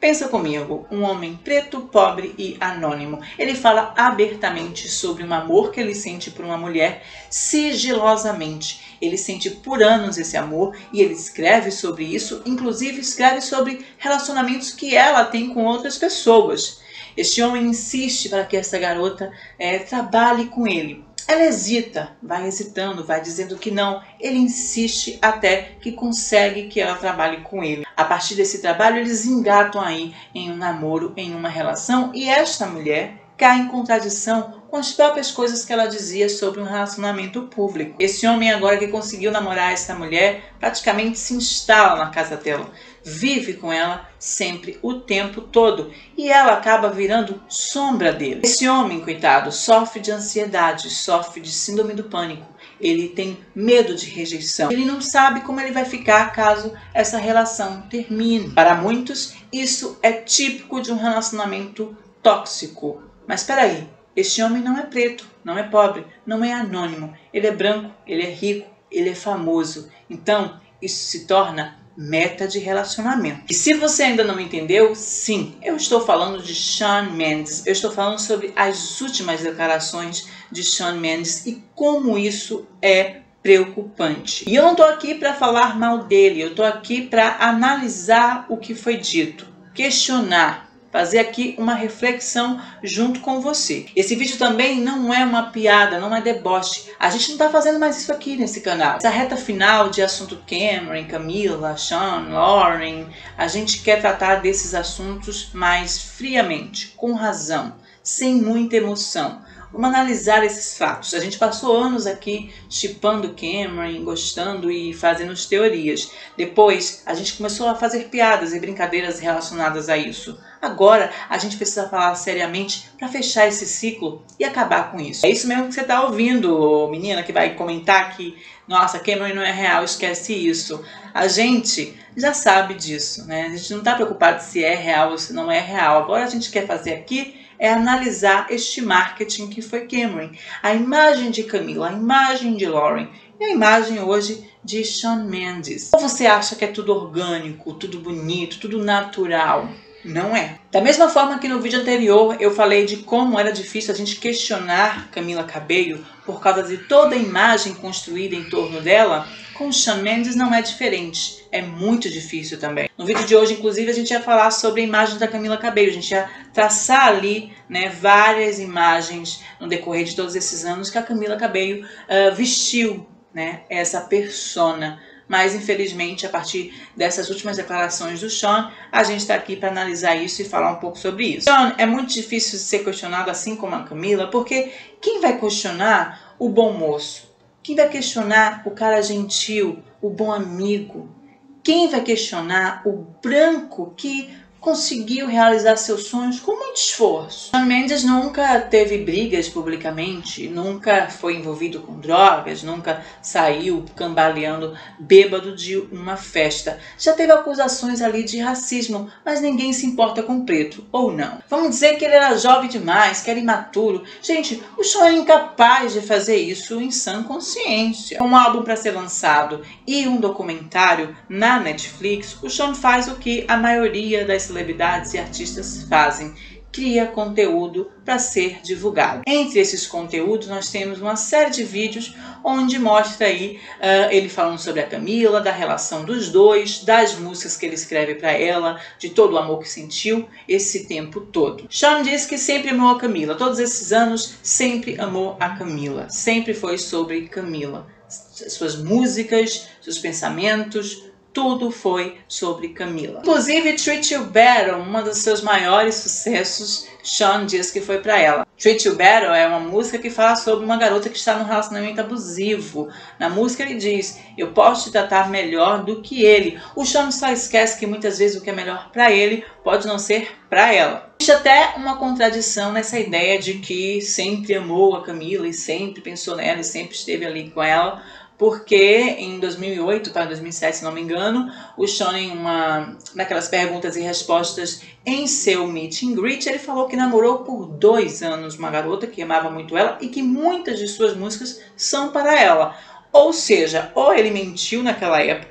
Pensa comigo, um homem preto, pobre e anônimo. Ele fala abertamente sobre um amor que ele sente por uma mulher sigilosamente. Ele sente por anos esse amor e ele escreve sobre isso, inclusive escreve sobre relacionamentos que ela tem com outras pessoas. Este homem insiste para que essa garota trabalhe com ele. Ela hesita, vai hesitando, vai dizendo que não. Ele insiste até que consegue que ela trabalhe com ele. A partir desse trabalho, eles engatam aí em um namoro, em uma relação, e esta mulher cai em contradição com as próprias coisas que ela dizia sobre um relacionamento público. Esse homem, agora que conseguiu namorar essa mulher, praticamente se instala na casa dela, vive com ela sempre, o tempo todo, e ela acaba virando sombra dele. Esse homem, coitado, sofre de ansiedade, sofre de síndrome do pânico, ele tem medo de rejeição, ele não sabe como ele vai ficar caso essa relação termine. Para muitos, isso é típico de um relacionamento tóxico. Mas espera aí, este homem não é preto, não é pobre, não é anônimo, ele é branco, ele é rico, ele é famoso. Então, isso se torna meta de relacionamento. E se você ainda não entendeu, sim, eu estou falando de Shawn Mendes. Eu estou falando sobre as últimas declarações de Shawn Mendes e como isso é preocupante. E eu não estou aqui para falar mal dele, eu estou aqui para analisar o que foi dito, questionar, fazer aqui uma reflexão junto com você. Esse vídeo também não é uma piada, não é deboche. A gente não está fazendo mais isso aqui nesse canal. Essa reta final de assunto Cameron, Camila, Shawn, Lauren, a gente quer tratar desses assuntos mais friamente, com razão, sem muita emoção. Vamos analisar esses fatos. A gente passou anos aqui shippando Cameron, gostando e fazendo teorias. Depois, a gente começou a fazer piadas e brincadeiras relacionadas a isso. Agora, a gente precisa falar seriamente para fechar esse ciclo e acabar com isso. É isso mesmo que você está ouvindo, menina que vai comentar que, nossa, Cameron não é real, esquece isso. A gente já sabe disso, né? A gente não está preocupado se é real ou se não é real. Agora a gente quer fazer aqui é analisar este marketing que foi Cameron. A imagem de Camila, a imagem de Lauren e a imagem hoje de Shawn Mendes. Ou você acha que é tudo orgânico, tudo bonito, tudo natural? Não é. Da mesma forma que no vídeo anterior eu falei de como era difícil a gente questionar Camila Cabello por causa de toda a imagem construída em torno dela, com Shawn Mendes não é diferente. É muito difícil também. No vídeo de hoje, inclusive, a gente ia falar sobre a imagem da Camila Cabello. A gente ia traçar ali, né, várias imagens no decorrer de todos esses anos que a Camila Cabello vestiu, né, essa persona. Mas, infelizmente, a partir dessas últimas declarações do Shawn, a gente está aqui para analisar isso e falar um pouco sobre isso. Shawn é muito difícil de ser questionado, assim como a Camila, porque quem vai questionar o bom moço? Quem vai questionar o cara gentil, o bom amigo? Quem vai questionar o branco que conseguiu realizar seus sonhos com muito esforço? Shawn Mendes nunca teve brigas publicamente, nunca foi envolvido com drogas, nunca saiu cambaleando bêbado de uma festa. Já teve acusações ali de racismo, mas ninguém se importa com preto, ou não. Vamos dizer que ele era jovem demais, que era imaturo. Gente, o Shawn é incapaz de fazer isso em sã consciência. Um álbum para ser lançado e um documentário na Netflix, o Shawn faz o que a maioria das celebridades e artistas fazem: cria conteúdo para ser divulgado. Entre esses conteúdos nós temos uma série de vídeos onde mostra aí ele falando sobre a Camila, da relação dos dois, das músicas que ele escreve para ela, de todo o amor que sentiu esse tempo todo. Shawn diz que sempre amou a Camila, todos esses anos sempre amou a Camila, sempre foi sobre Camila. Suas músicas, seus pensamentos, tudo foi sobre Camila. Inclusive, Treat You Better, um dos seus maiores sucessos, Shawn diz que foi para ela. Treat You Better é uma música que fala sobre uma garota que está num relacionamento abusivo. Na música ele diz: eu posso te tratar melhor do que ele. O Shawn só esquece que muitas vezes o que é melhor para ele pode não ser para ela. Existe até uma contradição nessa ideia de que sempre amou a Camila e sempre pensou nela e sempre esteve ali com ela, porque em 2008 para 2007, se não me engano, o Shawn, em naquelas perguntas e respostas em seu meet and greet, ele falou que namorou por 2 anos uma garota que amava muito ela e que muitas de suas músicas são para ela. Ou seja, ou ele mentiu naquela época,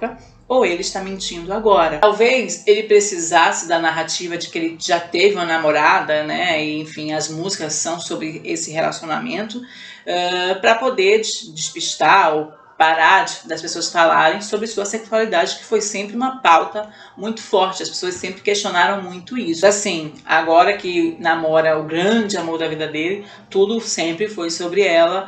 ou ele está mentindo agora. Talvez ele precisasse da narrativa de que ele já teve uma namorada, né? E, enfim, as músicas são sobre esse relacionamento, para poder despistar ou parar das pessoas falarem sobre sua sexualidade, que foi sempre uma pauta muito forte. As pessoas sempre questionaram muito isso. Assim, agora que namora o grande amor da vida dele, tudo sempre foi sobre ela.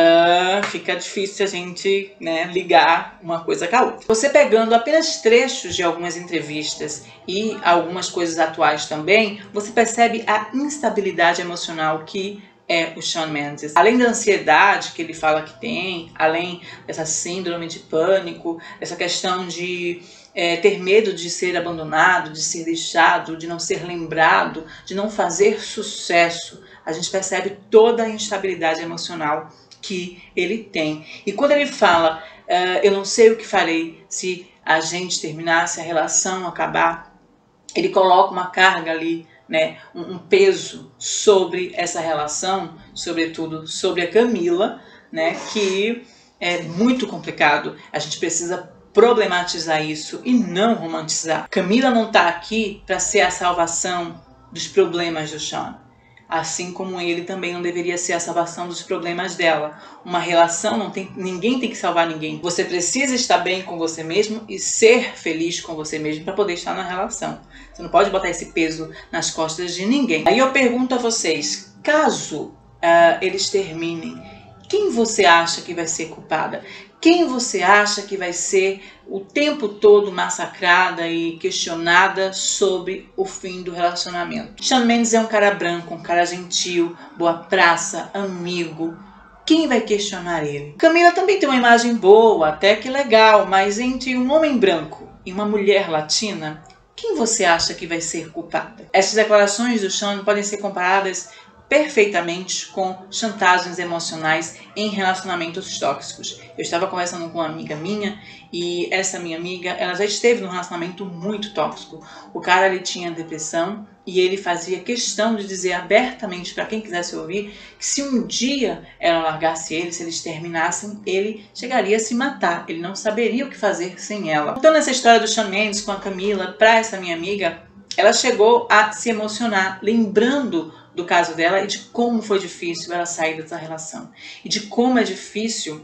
Fica difícil a gente, né, ligar uma coisa com a outra. Você pegando apenas trechos de algumas entrevistas e algumas coisas atuais também, você percebe a instabilidade emocional que é o Shawn Mendes. Além da ansiedade que ele fala que tem, além dessa síndrome de pânico, essa questão de ter medo de ser abandonado, de ser deixado, de não ser lembrado, de não fazer sucesso, a gente percebe toda a instabilidade emocional que ele tem. E quando ele fala, eu não sei o que farei se a gente terminar, se a relação acabar, ele coloca uma carga ali, né, um peso sobre essa relação, sobretudo sobre a Camila, né, que é muito complicado. A gente precisa problematizar isso e não romantizar. Camila não está aqui para ser a salvação dos problemas do Shawn. Assim como ele também não deveria ser a salvação dos problemas dela. Uma relação ninguém tem que salvar ninguém. Você precisa estar bem com você mesmo e ser feliz com você mesmo para poder estar na relação. Você não pode botar esse peso nas costas de ninguém. Aí eu pergunto a vocês, caso eles terminem, quem você acha que vai ser culpada? Quem você acha que vai ser o tempo todo massacrada e questionada sobre o fim do relacionamento? Shawn Mendes é um cara branco, um cara gentil, boa praça, amigo. Quem vai questionar ele? Camila também tem uma imagem boa, até que legal, mas entre um homem branco e uma mulher latina, quem você acha que vai ser culpada? Essas declarações do Shawn podem ser comparadas perfeitamente com chantagens emocionais em relacionamentos tóxicos. Eu estava conversando com uma amiga minha e essa minha amiga, ela já esteve num relacionamento muito tóxico. O cara, ele tinha depressão e ele fazia questão de dizer abertamente para quem quisesse ouvir que se um dia ela largasse ele, se eles terminassem, ele chegaria a se matar. Ele não saberia o que fazer sem ela. Então, nessa história do Shawn Mendes com a Camila, para essa minha amiga, ela chegou a se emocionar, lembrando do caso dela e de como foi difícil ela sair dessa relação. E de como é difícil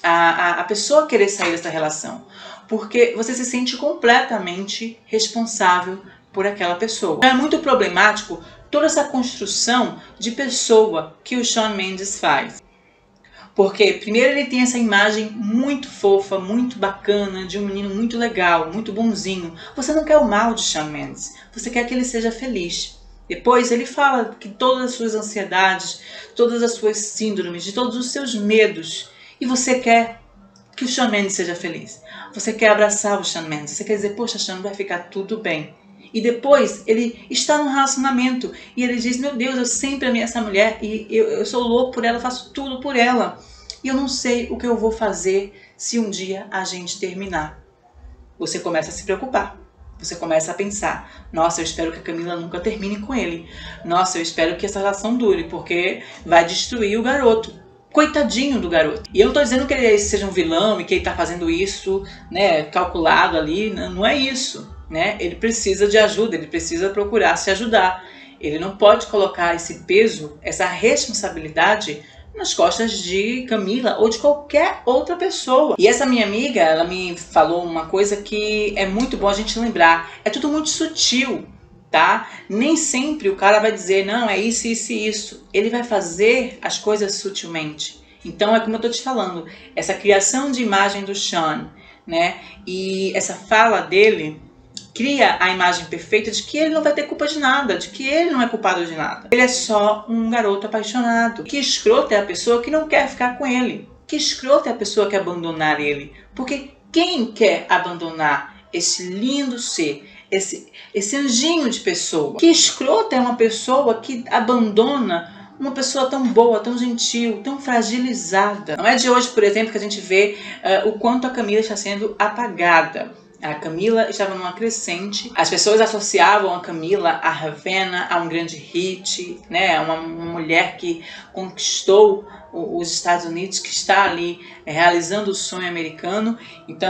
a pessoa querer sair dessa relação. Porque você se sente completamente responsável por aquela pessoa. É muito problemático toda essa construção de pessoa que o Shawn Mendes faz. Porque, primeiro, ele tem essa imagem muito fofa, muito bacana, de um menino muito legal, muito bonzinho. Você não quer o mal de Shawn Mendes, você quer que ele seja feliz. Depois ele fala que todas as suas ansiedades, todas as suas síndromes, de todos os seus medos, e você quer que o Shawn Mendes seja feliz. Você quer abraçar o Shawn Mendes, você quer dizer, poxa, Shawn, vai ficar tudo bem. E depois ele está num relacionamento e ele diz, meu Deus, eu sempre amei essa mulher e eu sou louco por ela, faço tudo por ela. E eu não sei o que eu vou fazer se um dia a gente terminar. Você começa a se preocupar. Você começa a pensar, nossa, eu espero que a Camila nunca termine com ele. Nossa, eu espero que essa relação dure, porque vai destruir o garoto. Coitadinho do garoto. E eu não tô dizendo que ele seja um vilão e que ele tá fazendo isso, né, calculado ali. Não é isso, né? Ele precisa de ajuda, ele precisa procurar se ajudar. Ele não pode colocar esse peso, essa responsabilidade nas costas de Camila ou de qualquer outra pessoa. E essa minha amiga, ela me falou uma coisa que é muito bom a gente lembrar. É tudo muito sutil, tá? Nem sempre o cara vai dizer, não, é isso, isso e isso. Ele vai fazer as coisas sutilmente. Então é como eu tô te falando, essa criação de imagem do Shawn, né? E essa fala dele cria a imagem perfeita de que ele não vai ter culpa de nada, de que ele não é culpado de nada. Ele é só um garoto apaixonado. Que escroto é a pessoa que não quer ficar com ele. Que escroto é a pessoa que abandonar ele. Porque quem quer abandonar esse lindo ser, esse anjinho de pessoa? Que escroto é uma pessoa que abandona uma pessoa tão boa, tão gentil, tão fragilizada. Não é de hoje, por exemplo, que a gente vê o quanto a Camila está sendo apagada. A Camila estava numa crescente, as pessoas associavam a Camila a Ravenna, a um grande hit, né? Uma mulher que conquistou os Estados Unidos, que está ali realizando o sonho americano. Então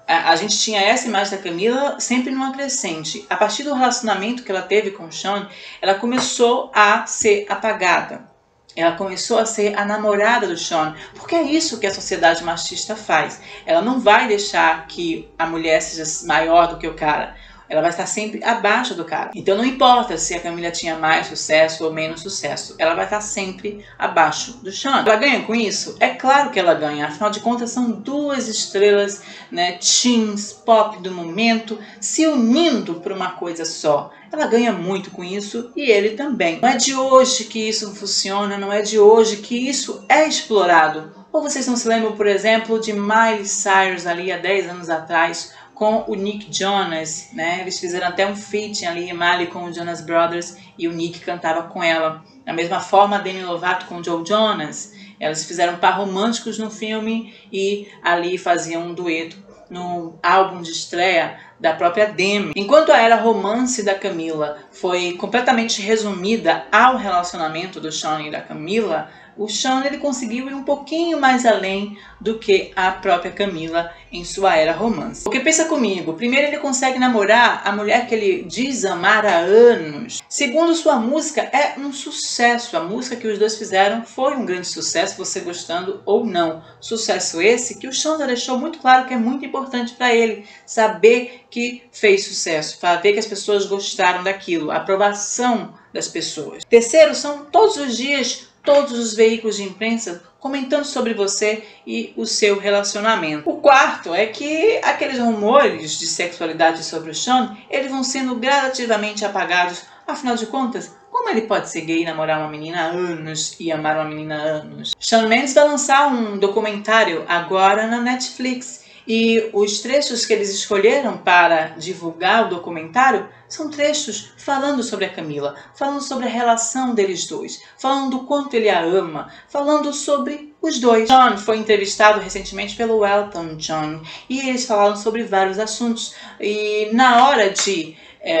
a gente tinha essa imagem da Camila sempre numa crescente. A partir do relacionamento que ela teve com o Sean, ela começou a ser apagada. Ela começou a ser a namorada do Sean, porque é isso que a sociedade machista faz. Ela não vai deixar que a mulher seja maior do que o cara. Ela vai estar sempre abaixo do cara. Então não importa se a Camila tinha mais sucesso ou menos sucesso. Ela vai estar sempre abaixo do Sean. Ela ganha com isso? É claro que ela ganha. Afinal de contas são duas estrelas, né, teens, pop do momento, se unindo por uma coisa só. Ela ganha muito com isso e ele também. Não é de hoje que isso funciona, não é de hoje que isso é explorado. Ou vocês não se lembram, por exemplo, de Miley Cyrus ali há 10 anos atrás, com o Nick Jonas, né? Eles fizeram até um feat ali, Miley com o Jonas Brothers, e o Nick cantava com ela. Da mesma forma, a Demi Lovato com o Joe Jonas. Elas fizeram par românticos no filme e ali faziam um dueto no álbum de estreia da própria Demi. Enquanto a era romance da Camila foi completamente resumida ao relacionamento do Sean e da Camila, o Sean ele conseguiu ir um pouquinho mais além do que a própria Camila em sua era romance. Porque pensa comigo, primeiro ele consegue namorar a mulher que ele diz amar há anos. Segundo, sua música é um sucesso. A música que os dois fizeram foi um grande sucesso, você gostando ou não. Sucesso esse que o Sean já deixou muito claro que é muito importante para ele saber que fez sucesso, saber que as pessoas gostaram daquilo, a aprovação das pessoas. Terceiro, são todos os dias todos os veículos de imprensa comentando sobre você e o seu relacionamento. O quarto é que aqueles rumores de sexualidade sobre o Sean, eles vão sendo gradativamente apagados. Afinal de contas, como ele pode ser gay e namorar uma menina há anos e amar uma menina há anos? Shawn Mendes vai lançar um documentário agora na Netflix. E os trechos que eles escolheram para divulgar o documentário são trechos falando sobre a Camila, falando sobre a relação deles dois, falando do quanto ele a ama, falando sobre os dois. Sean foi entrevistado recentemente pelo Elton John e eles falaram sobre vários assuntos. E na hora de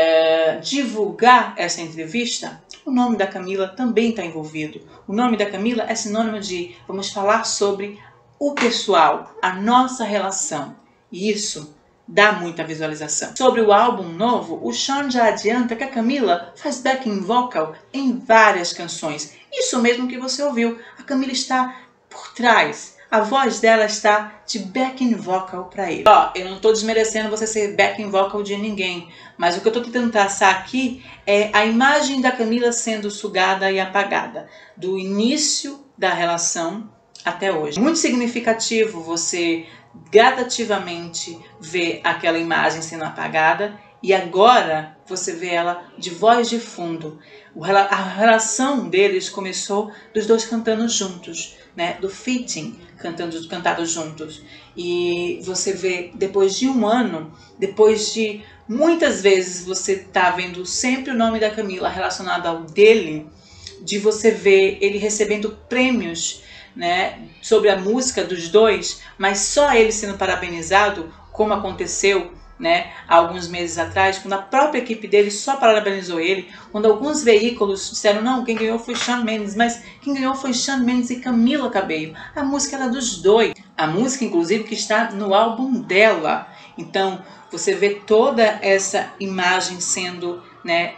divulgar essa entrevista, o nome da Camila também está envolvido. O nome da Camila é sinônimo de vamos falar sobre o pessoal, a nossa relação. E isso dá muita visualização. Sobre o álbum novo, o Sean já adianta que a Camila faz backing vocal em várias canções. Isso mesmo que você ouviu. A Camila está por trás. A voz dela está de backing vocal para ele. Ó, eu não estou desmerecendo você ser backing vocal de ninguém, mas o que eu estou tentando traçar aqui é a imagem da Camila sendo sugada e apagada, do início da relação até hoje. Muito significativo você gradativamente ver aquela imagem sendo apagada e agora você vê ela de voz de fundo. A relação deles começou dos dois cantando juntos, né? Do featuring, cantado juntos. E você vê depois de um ano, depois de muitas vezes você tá vendo sempre o nome da Camila relacionado ao dele, de você ver ele recebendo prêmios, né, sobre a música dos dois, mas só ele sendo parabenizado, como aconteceu, né, há alguns meses atrás, quando a própria equipe dele só parabenizou ele, quando alguns veículos disseram, não, quem ganhou foi Shawn Mendes, mas quem ganhou foi Shawn Mendes e Camila Cabello. A música era dos dois. A música, inclusive, que está no álbum dela. Então, você vê toda essa imagem sendo, né,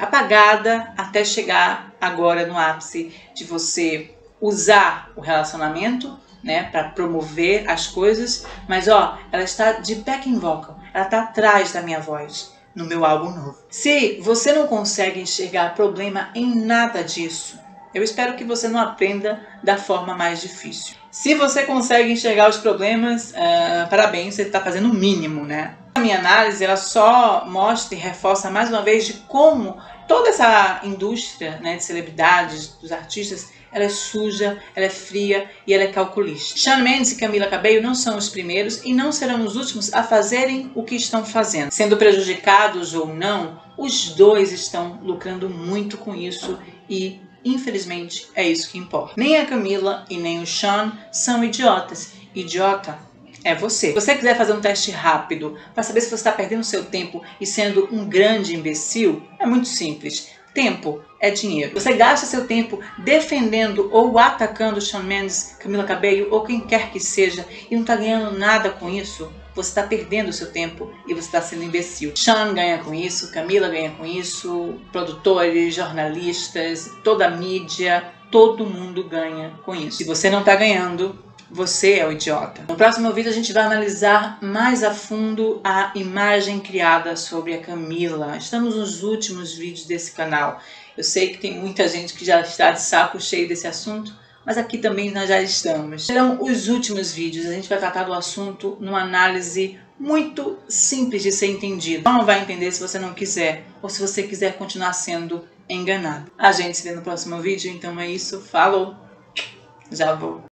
apagada até chegar agora no ápice de você usar o relacionamento, né, para promover as coisas, mas ó, ela está de backing vocal, ela está atrás da minha voz no meu álbum novo. Se você não consegue enxergar problema em nada disso, eu espero que você não aprenda da forma mais difícil. Se você consegue enxergar os problemas, parabéns, você está fazendo o mínimo, né? A minha análise, ela só mostra e reforça mais uma vez de como toda essa indústria, né, de celebridades, dos artistas, ela é suja, ela é fria e ela é calculista. Shawn Mendes e Camila Cabello não são os primeiros e não serão os últimos a fazerem o que estão fazendo. Sendo prejudicados ou não, os dois estão lucrando muito com isso e, infelizmente, é isso que importa. Nem a Camila e nem o Sean são idiotas. Idiota é você. Se você quiser fazer um teste rápido para saber se você está perdendo seu tempo e sendo um grande imbecil, é muito simples. Tempo é dinheiro. Você gasta seu tempo defendendo ou atacando Shawn Mendes, Camila Cabello ou quem quer que seja e não está ganhando nada com isso? você está perdendo o seu tempo e você está sendo imbecil. Sean ganha com isso, Camila ganha com isso, produtores, jornalistas, toda a mídia, todo mundo ganha com isso. Se você não está ganhando, você é o idiota. No próximo vídeo a gente vai analisar mais a fundo a imagem criada sobre a Camila. Estamos nos últimos vídeos desse canal. Eu sei que tem muita gente que já está de saco cheio desse assunto, mas aqui também nós já estamos. Serão os últimos vídeos, a gente vai tratar do assunto numa análise muito simples de ser entendido. Não vai entender se você não quiser, ou se você quiser continuar sendo enganado. A gente se vê no próximo vídeo, então é isso. Falou! Já vou!